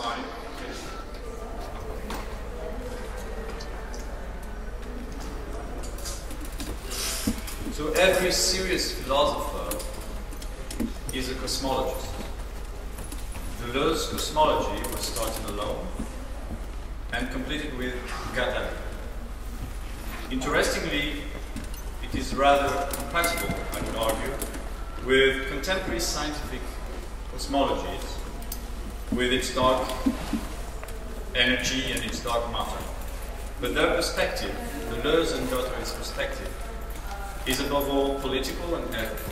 fine. So every serious philosopher is a cosmologist. Deleuze's cosmology was started alone and completed with Gattari. Interestingly, it is rather compatible, I would argue, with contemporary scientific cosmologies, with its dark energy and its dark matter. But their perspective, Deleuze and Guattari's perspective, is above all political and ethical.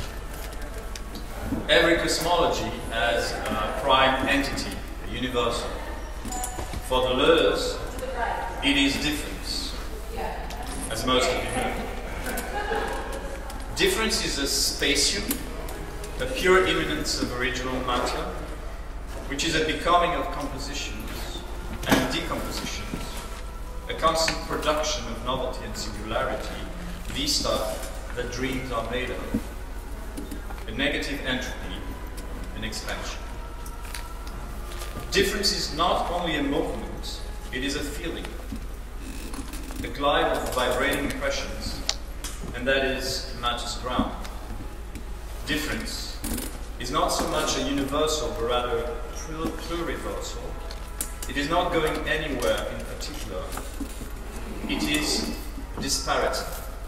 Every cosmology has a prime entity, a universal. For Deleuze, it is difference, as most of you know. Difference is a spatium, a pure immanence of original matter, which is a becoming of compositions and decompositions, a constant production of novelty and singularity, the stuff that dreams are made of, a negative entropy, an expansion. Difference is not only a movement, it is a feeling, a glide of vibrating impressions, and that is matter's ground. Difference is not so much a universal, but rather pluriversal. It is not going anywhere in particular. It is disparity.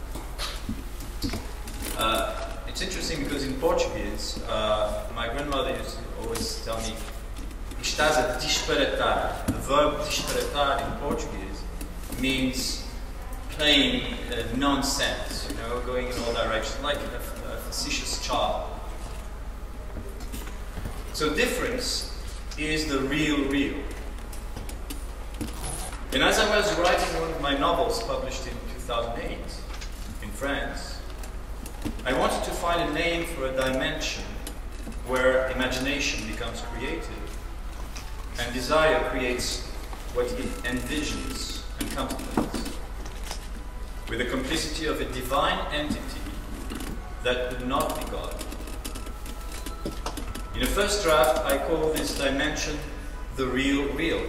It's interesting because in Portuguese, my grandmother used to always tell me, estás a disparatar. The verb disparatar in Portuguese means playing nonsense, you know, going in all directions, like a facetious child. So difference is the real. And as I was writing one of my novels published in 2008 in France, I wanted to find a name for a dimension where imagination becomes creative and desire creates what it envisions and contemplates, with the complicity of a divine entity that could not be God. In a first draft, I call this dimension the real, réel,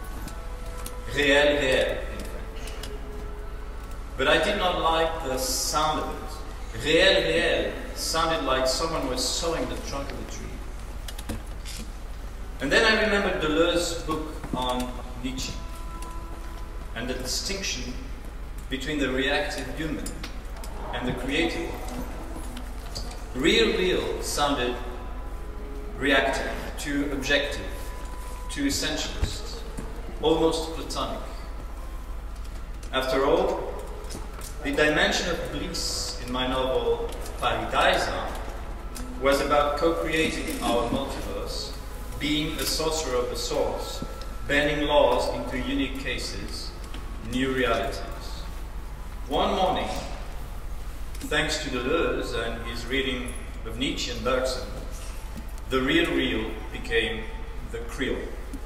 in French. But I did not like the sound of it. Réel sounded like someone was sawing the trunk of a tree. And then I remembered Deleuze's book on Nietzsche and the distinction between the reactive human and the creative one. Real sounded reactive, too objective, too essentialist, almost platonic. After all, the dimension of bliss in my novel Paradisa was about co-creating our multiverse, being a sorcerer of the source, bending laws into unique cases, new realities. One morning, thanks to Deleuze and his reading of Nietzsche and Bergson, the real became the créole.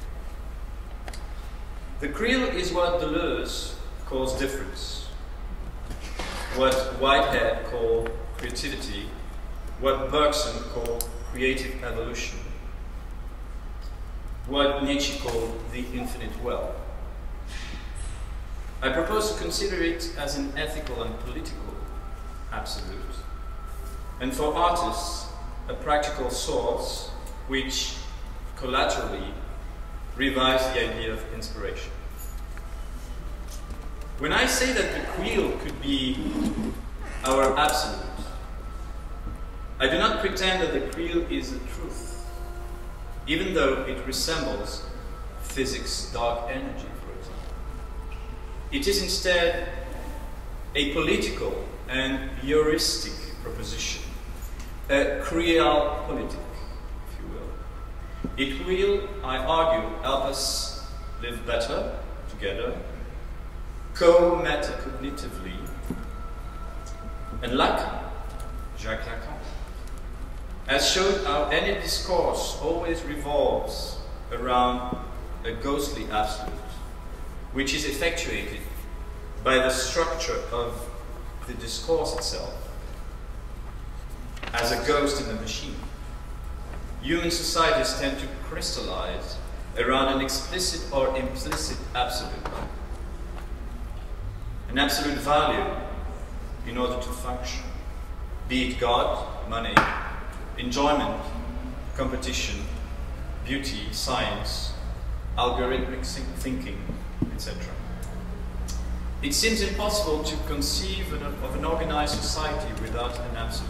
The créole is what Deleuze calls difference, what Whitehead called creativity, what Bergson called creative evolution, what Nietzsche called the infinite well. I propose to consider it as an ethical and political absolute, and for artists, a practical source which collaterally revives the idea of inspiration. When I say that the créole could be our absolute, I do not pretend that the créole is the truth, even though it resembles physics' dark energy, for example. It is instead a political and heuristic proposition, a créole politique, if you will. It will, I argue, help us live better together, co-metacognitively, and Lacan, Jacques Lacan, has showed how any discourse always revolves around a ghostly absolute, which is effectuated by the structure of the discourse itself, as a ghost in a machine. Human societies tend to crystallize around an explicit or implicit absolute. An absolute value in order to function, be it God, money, enjoyment, competition, beauty, science, algorithmic thinking, etc. It seems impossible to conceive of an organized society without an absolute.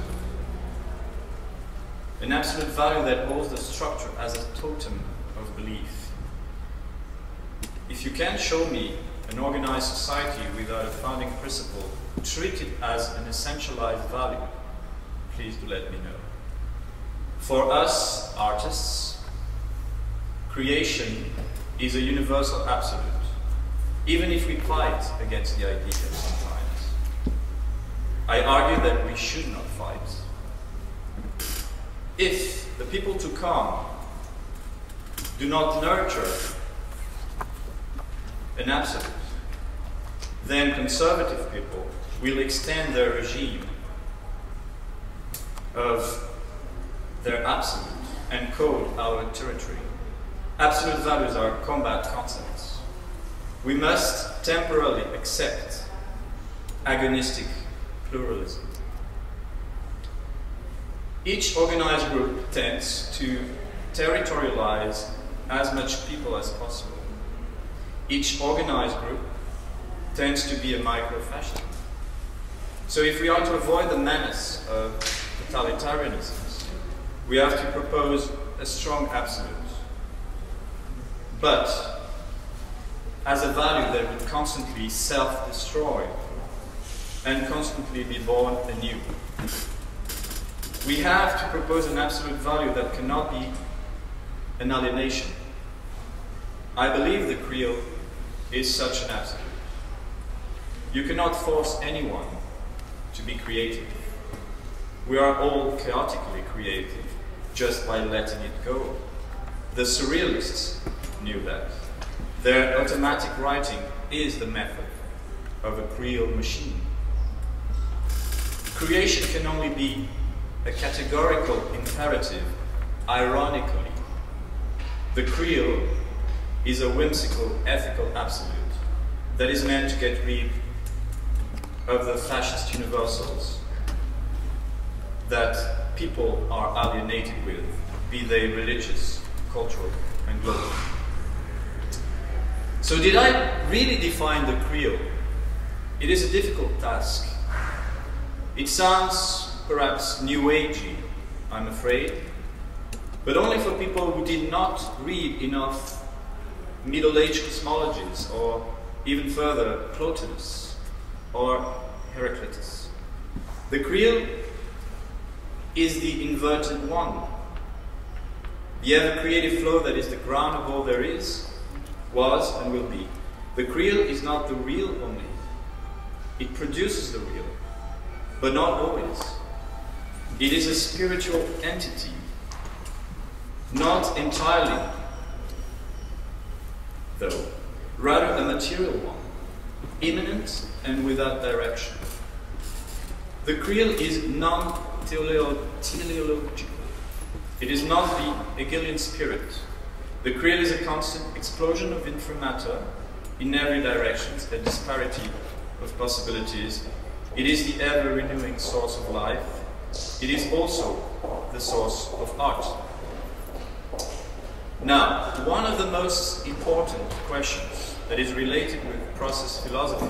An absolute value that holds the structure as a totem of belief. If you can't show me an organized society without a founding principle treated as an essentialized value, please do let me know. For us, artists, creation is a universal absolute, even if we fight against the idea sometimes. I argue that we should not fight. If the people to come do not nurture an absolute, then conservative people will extend their regime of their absolute and code our territory. Absolute values are combat concepts. We must temporarily accept agonistic pluralism. Each organized group tends to territorialize as much people as possible. Each organized group tends to be a micro-fascism. So if we are to avoid the menace of totalitarianisms, we have to propose a strong absolute, but as a value that would constantly self-destroy and constantly be born anew. We have to propose an absolute value that cannot be an alienation. I believe the Creole is such an absolute. You cannot force anyone to be creative. We are all chaotically creative just by letting it go. The Surrealists knew that. Their automatic writing is the method of a Creole machine. Creation can only be a categorical imperative, ironically. The Creole is a whimsical, ethical absolute that is meant to get rid of the fascist universals that people are alienated with, be they religious, cultural, and global. So did I really define the Creole? It is a difficult task. It sounds perhaps new agey, I'm afraid, but only for people who did not read enough Middle Age cosmologies, or even further, Plotinus or Heraclitus. The Creole is the inverted one, the ever-creative flow that is the ground of all there is, was, and will be. The Creole is not the real only. It produces the real, but not always. It is a spiritual entity, not entirely, though, rather a material one, immanent and without direction. The Creole is non-teleological. It is not the Hegelian spirit. The Creole is a constant explosion of information in every direction, a disparity of possibilities. It is the ever-renewing source of life. It is also the source of art. Now, one of the most important questions that is related with process philosophy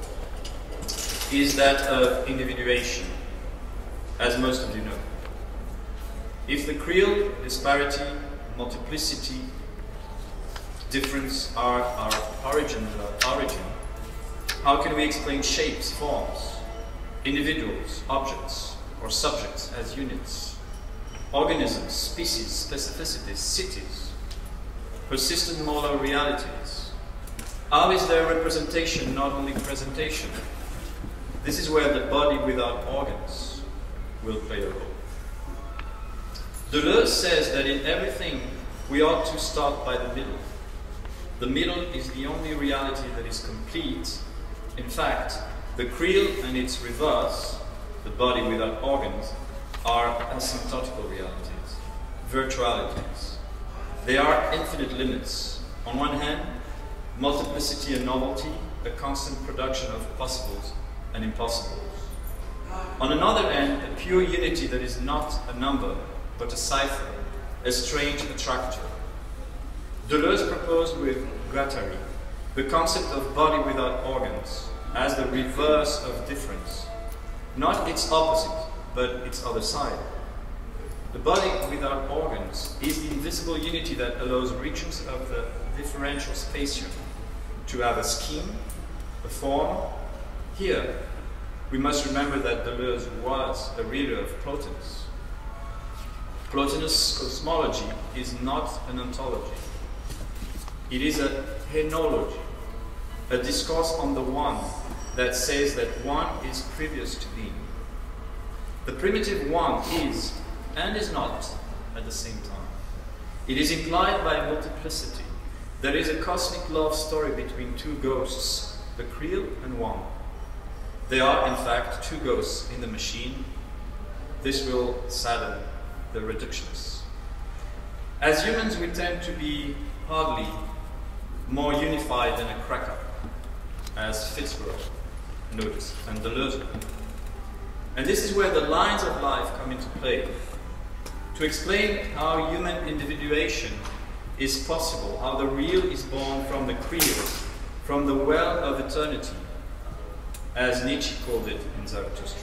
is that of individuation, as most of you know. If the Creole, disparity, multiplicity, difference are our origin, how can we explain shapes, forms, individuals, objects, or subjects as units, organisms, species, specificities, cities, persistent moral realities? How is their representation not only presentation? This is where the body without organs will play a role. Deleuze says that in everything we ought to start by the middle. The middle is the only reality that is complete. In fact, the Creole and its reverse, the body without organs, are asymptotical realities, virtualities. There are infinite limits. On one hand, multiplicity and novelty, a constant production of possibles and impossibles. On another hand, a pure unity that is not a number, but a cipher, a strange attractor. Deleuze proposed with Guattari the concept of body without organs as the reverse of difference, not its opposite, but its other side. The body without organs is the invisible unity that allows regions of the differential spatium to have a scheme, a form. Here, we must remember that Deleuze was a reader of Plotinus. Plotinus' cosmology is not an ontology. It is a henology, a discourse on the one that says that one is previous to being. The primitive one is and is not at the same time. It is implied by multiplicity. There is a cosmic love story between two ghosts, the Creel and one. There are, in fact, two ghosts in the machine. This will sadden the reductionists. As humans, we tend to be hardly more unified than a cracker, as Fitzgerald noticed, and Deleuze. And this is where the lines of life come into play. To explain how human individuation is possible, how the real is born from the Creel, from the well of eternity, as Nietzsche called it in Zarathustra.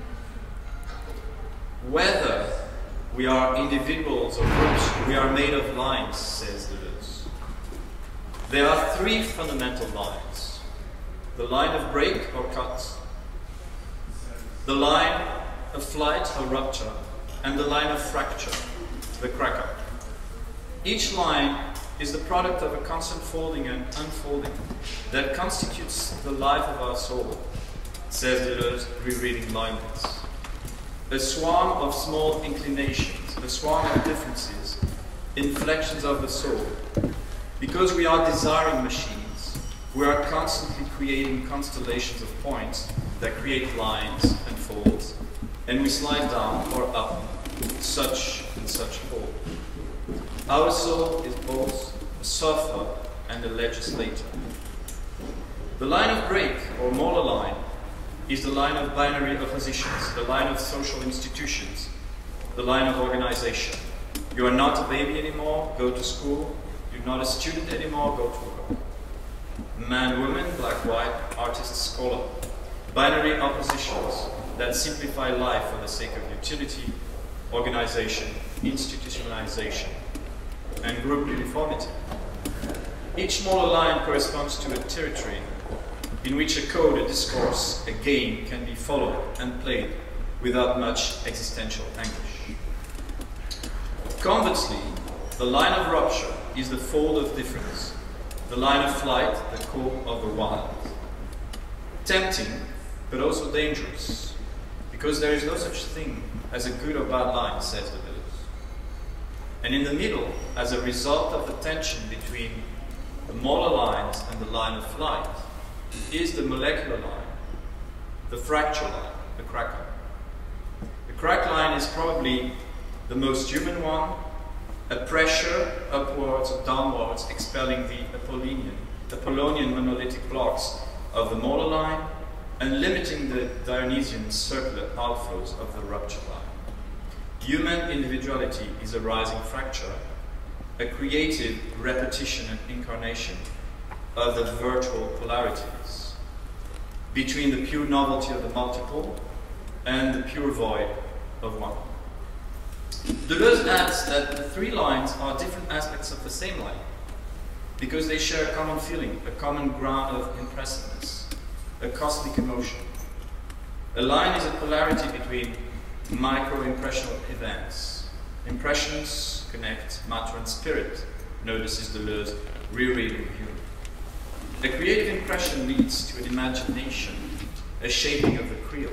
Whether we are individuals or groups, we are made of lines, says Deleuze. There are three fundamental lines: the line of break or cut, the line of flight or rupture, and the line of fracture, the cracker. Each line is the product of a constant folding and unfolding that constitutes the life of our soul, says Deleuze, rereading Leibniz. A swarm of small inclinations, a swarm of differences, inflections of the soul. Because we are desiring machines, we are constantly creating constellations of points that create lines and folds, and we slide down or up such and such fold. Our soul is both a sufferer and a legislator. The line of break, or molar line, is the line of binary oppositions, the line of social institutions, the line of organization. You are not a baby anymore, go to school. You're not a student anymore, go to work. Man, woman, black, white, artist, scholar. Binary oppositions that simplify life for the sake of utility, organization, institutionalization, and group uniformity. Each molar line corresponds to a territory in which a code, a discourse, a game can be followed and played without much existential anguish. Conversely, the line of rupture is the fold of difference, the line of flight, the call of the wild. Tempting, but also dangerous, because there is no such thing as a good or bad line, says Deleuze. And in the middle, as a result of the tension between the molar lines and the line of flight, is the molecular line, the fracture line, the cracker. The crack line is probably the most human one, a pressure upwards or downwards expelling the Apollonian monolithic blocks of the molar line and limiting the Dionysian circular outflows of the rupture line. Human individuality is a rising fracture, a creative repetition and incarnation of the virtual polarities between the pure novelty of the multiple and the pure void of one. Deleuze adds that the three lines are different aspects of the same line because they share a common feeling, a common ground of impressiveness, a cosmic emotion. A line is a polarity between micro-impressional events. Impressions connect matter and spirit, notices Deleuze, rereading Hume. A creative impression leads to an imagination, a shaping of the Creel.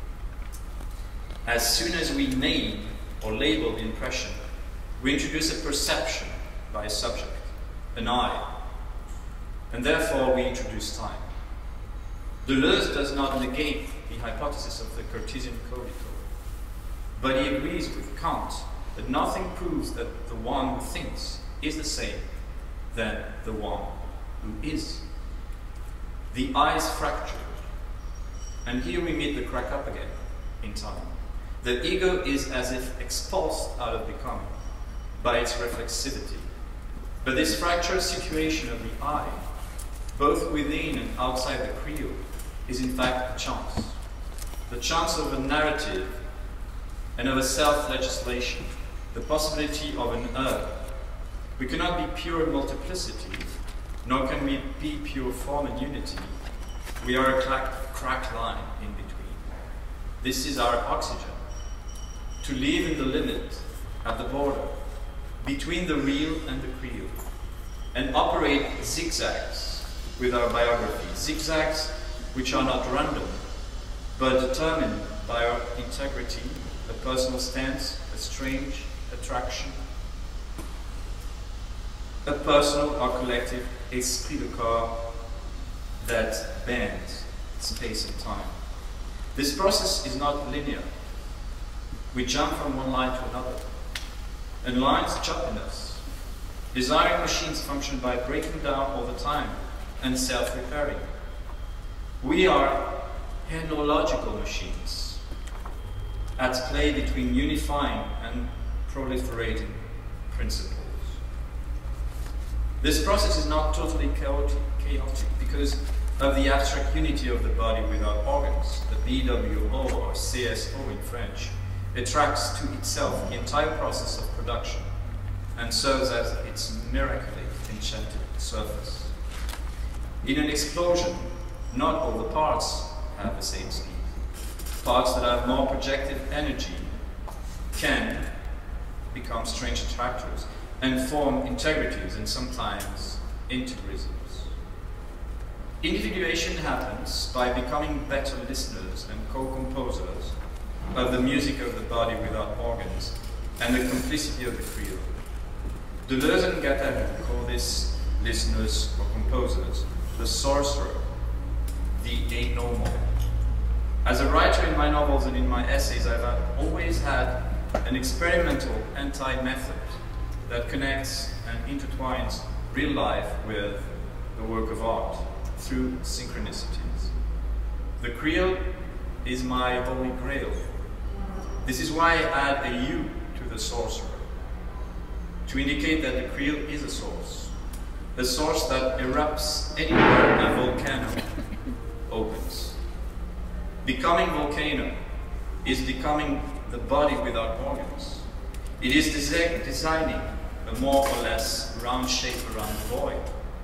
As soon as we name or label the impression, we introduce a perception by a subject, an I, and therefore we introduce time. Deleuze does not negate the hypothesis of the Cartesian cogito, but he agrees with Kant that nothing proves that the one who thinks is the same than the one who is. The I is fractured. And here we meet the crack up again in time. The ego is as if expulsed out of becoming by its reflexivity. But this fractured situation of the I, both within and outside the creo, is in fact a chance. The chance of a narrative and of a self-legislation, the possibility of an error. We cannot be pure multiplicity, nor can we be pure form and unity. We are a cracked line in between. This is our oxygen. To live in the limit, at the border, between the real and the creo, and operate zigzags with our biography. Zigzags which are not random, but determined by our integrity, a personal stance, a strange attraction, a personal or collective esprit de corps that bends space and time. This process is not linear. We jump from one line to another, and lines chop in us. Desiring machines function by breaking down all the time and self-repairing. We are henological machines at play between unifying and proliferating principles. This process is not totally chaotic because of the abstract unity of the body without organs. The BWO or CSO in French attracts to itself the entire process of production and serves as its miraculously enchanted surface. In an explosion, not all the parts have the same speed. Parts that have more projective energy can become strange attractors and form integrities and sometimes integrisms. Individuation happens by becoming better listeners and co-composers of the music of the body without organs and the complicity of the creo. Deleuze and Guattari call this listeners or composers the sorcerer, the anormal. As a writer in my novels and in my essays, I've always had an experimental anti-method that connects and intertwines real life with the work of art through synchronicities. The creo is my holy grail. This is why I add a U to the sorcerer, to indicate that the creo is a source that erupts anywhere a volcano opens. Becoming volcano is becoming the body without organs. It is designing a more or less round shape around the void,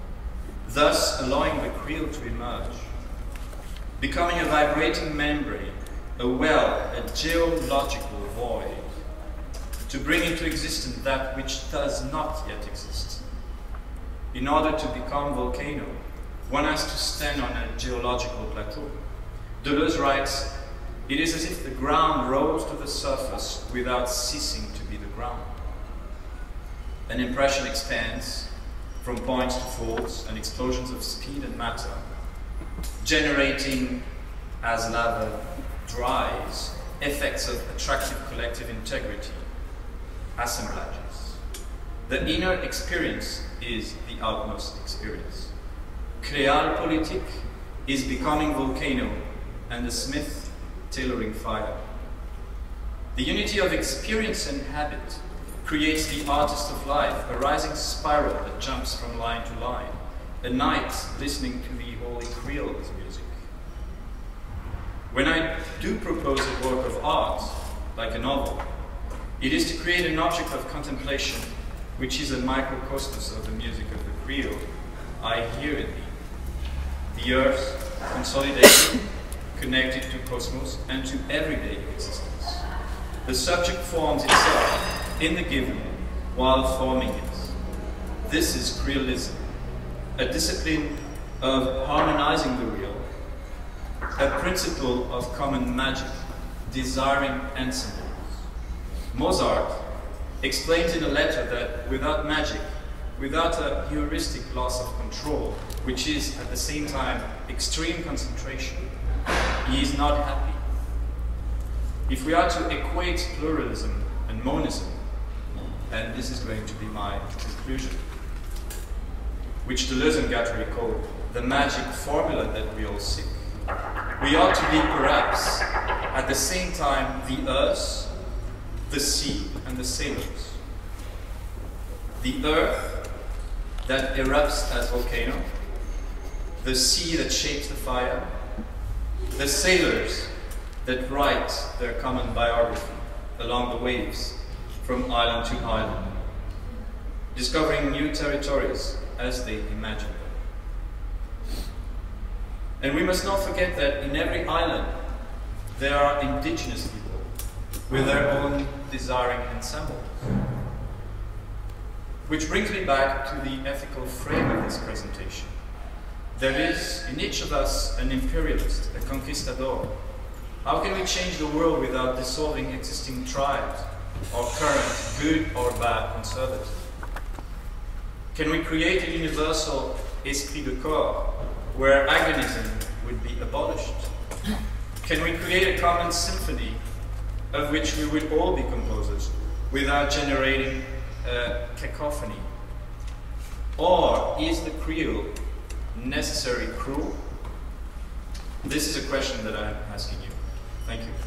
thus allowing the creo to emerge. Becoming a vibrating membrane, a well, a geological void, to bring into existence that which does not yet exist. In order to become volcano, one has to stand on a geological plateau. Deleuze writes, "It is as if the ground rose to the surface without ceasing to be the ground." An impression expands from points to folds and explosions of speed and matter, generating, as lava dries, effects of attractive collective integrity, assemblages. The inner experience is the outmost experience. Créal politique is becoming volcano, and the smith tailoring fire. The unity of experience and habit creates the artist of life, a rising spiral that jumps from line to line, a night listening to the holy creole's music. When I do propose a work of art, like a novel, it is to create an object of contemplation which is a microcosmos of the music of the creo. I hear it be. The earth, consolidated, connected to cosmos and to everyday existence. The subject forms itself in the given while forming it. This is creolism, a discipline of harmonizing the real, a principle of common magic, desiring ensembles. Mozart explains in a letter that without magic, without a heuristic loss of control, which is at the same time extreme concentration, he is not happy. If we are to equate pluralism and monism, and this is going to be my conclusion, which Deleuze and Guattari call the magic formula that we all seek. We ought to be perhaps at the same time the earth, the sea, and the sailors. The earth that erupts as volcano, the sea that shapes the fire, the sailors that write their common biography along the waves from island to island, discovering new territories as they imagine them. And we must not forget that in every island there are indigenous people with their own desiring ensembles. Which brings me back to the ethical frame of this presentation. There is in each of us an imperialist, a conquistador. How can we change the world without dissolving existing tribes or current, good or bad conservative? Can we create a universal esprit de corps where agonism would be abolished? Can we create a common symphony of which we would all be composers without generating a cacophony? Or is the Creole necessary cruel? This is a question that I'm asking you. Thank you.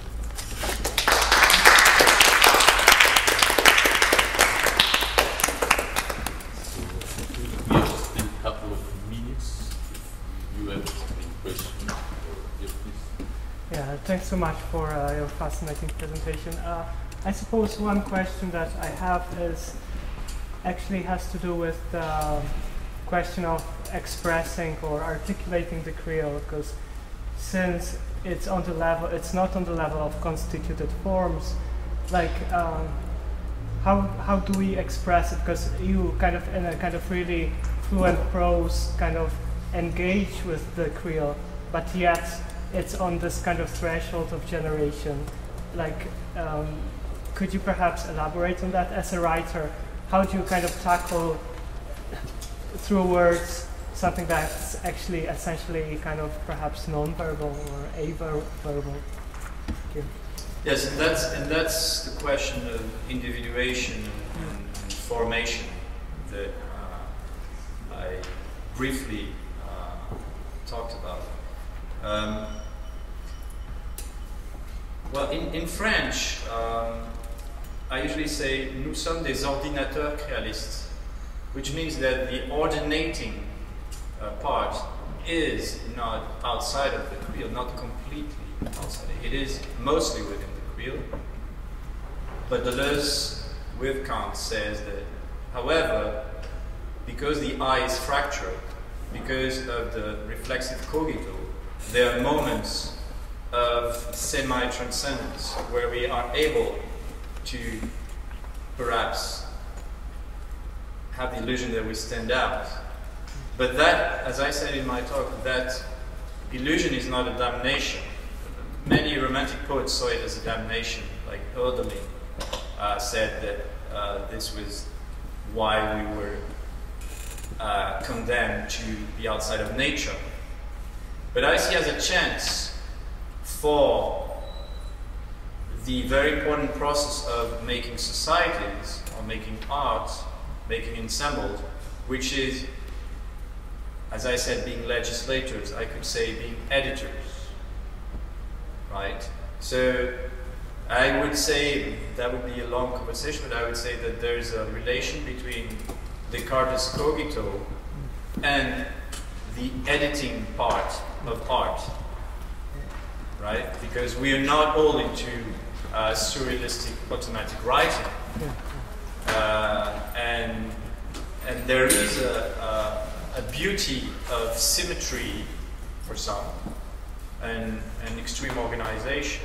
We have just a couple of minutes. If you have any questions, yes, please. Yeah, thanks so much for your fascinating presentation. I suppose one question that I have is actually has to do with the question of expressing or articulating the Creole, because since it's on the level, it's not on the level of constituted forms, like how do we express it? Because you kind of in a kind of really fluent prose kind of engage with the Creole, but yet it's on this kind of threshold of generation. Like, could you perhaps elaborate on that as a writer? How do you kind of tackle through words something that's actually essentially kind of perhaps non-verbal or averbal? Thank you. Yes, and that's the question of individuation and formation that I briefly talked about. Well, in French, I usually say nous sommes des ordinateurs créalistes, which means that the ordinating part is not outside of the Creole, not completely outside. It is mostly within the Creole. But Deleuze, with Kant, says that, however, because the eye is fractured, because of the reflexive cogito, there are moments of semi-transcendence where we are able to perhaps have the illusion that we stand out. But that, as I said in my talk, that illusion is not a damnation. Many romantic poets saw it as a damnation, like Hölderlin said that this was why we were condemned to be outside of nature. But I see as a chance for the very important process of making societies, or making art, making ensembles, which is, as I said, being legislators, I could say being editors, right? So I would say, that would be a long conversation, but I would say that there's a relation between Descartes' cogito and the editing part of art, right? Because we are not all into surrealistic automatic writing. And there is a beauty of symmetry for some, and extreme organization.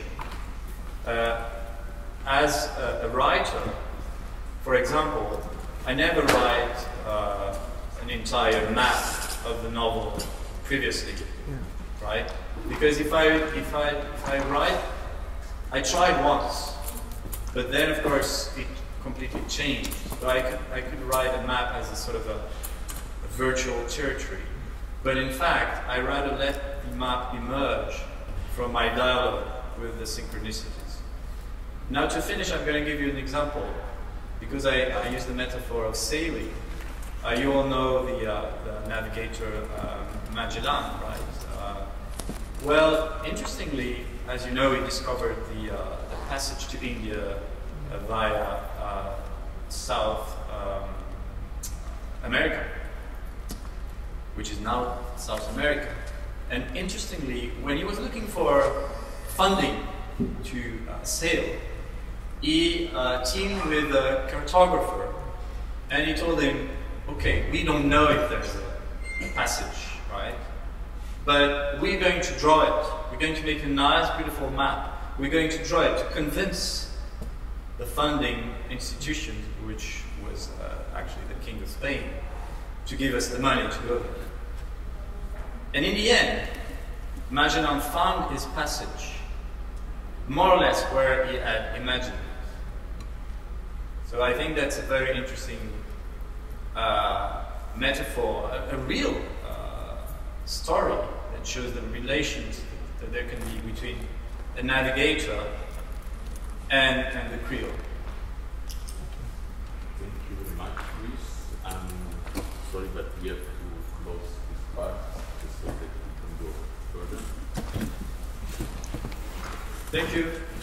As a writer, for example, I never write an entire map of the novel previously, right? Because if I write, I tried once, but then of course it completely changed. So I could write a map as a sort of a virtual territory. But in fact, I rather let the map emerge from my dialogue with the synchronicities. Now to finish, I'm going to give you an example, because I use the metaphor of sailing. You all know the navigator Magellan, right? Well, interestingly, as you know, he discovered the passage to India via South America, which is now South America. And interestingly, when he was looking for funding to sail, he teamed with a cartographer, and he told him, okay, we don't know if there's a passage, right? But we're going to draw it. We're going to make a nice, beautiful map. We're going to draw it to convince the funding institution, which was actually the King of Spain, to give us the money to go there. And in the end, Magellan found his passage, more or less where he had imagined it. So I think that's a very interesting metaphor, a real story that shows the relations that there can be between a navigator and the Creole. Thank you very much, Luis. I'm sorry, but we have to close this part so that we can go further. Thank you.